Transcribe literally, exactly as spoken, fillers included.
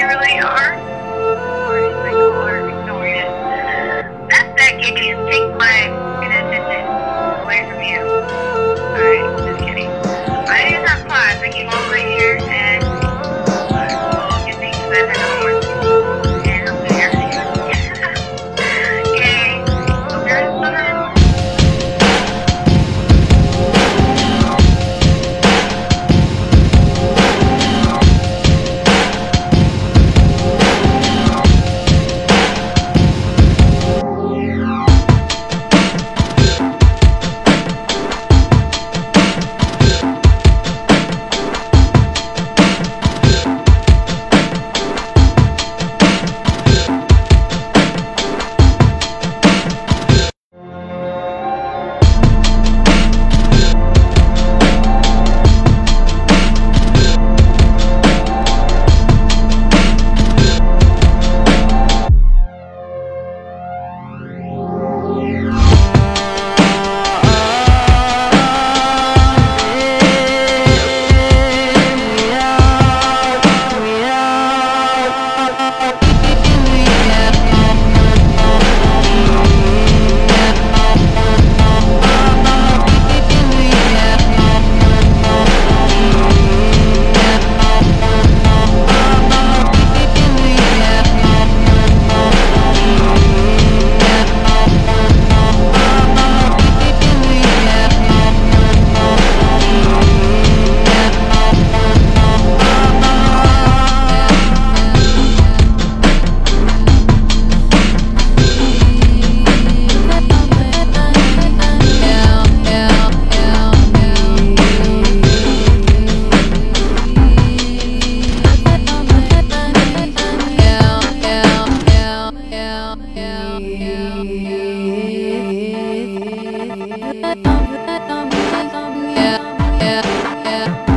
really are? Or is my caller ignoring it? That's that kid can take my attention away from you. Alright, just kidding. I didn't have class. I came all the way here and uh, get things better than homework. And hopefully everything is okay. Hope you're in the Yeah, yeah, yeah.